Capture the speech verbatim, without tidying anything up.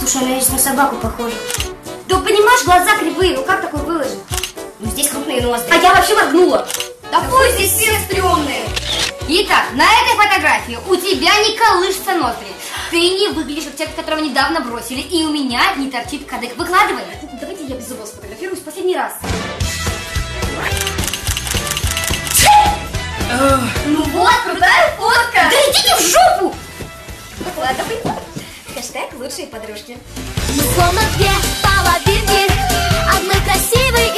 Слушай, она здесь на собаку похожа. Да понимаешь, глаза кривые, ну как такое выложить? Ну здесь крупные ноздри. А я вообще моргнула. Да пусть здесь все стрёмные. Итак, на этой фотографии у тебя не колышется ноздри. Ты не выглядишь как человек, которого недавно бросили, и у меня не торчит кадык. Выкладывай. Давайте я без зубов сфотографируюсь в последний раз. Ну вот, крутая фотка. Да идите в жопу! Выкладывай. Хэштег лучшие подружки. Мы словно две половинки одной красивой